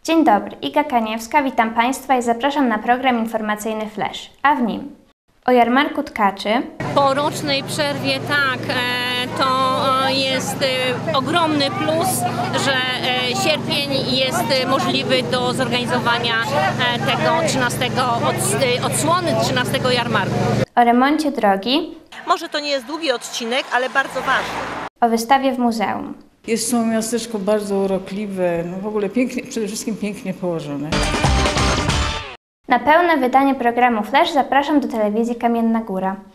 Dzień dobry, Iga Kaniewska, witam Państwa i zapraszam na program informacyjny Flash, a w nim o jarmarku tkaczy. Po rocznej przerwie to jest ogromny plus, że sierpień jest możliwy do zorganizowania tego 13 odsłony 13 jarmarku. O remoncie drogi. Może to nie jest długi odcinek, ale bardzo ważny. O wystawie w muzeum. Jest to miasteczko bardzo urokliwe, w ogóle pięknie, przede wszystkim pięknie położone. Na pełne wydanie programu Flash zapraszam do telewizji Kamienna Góra.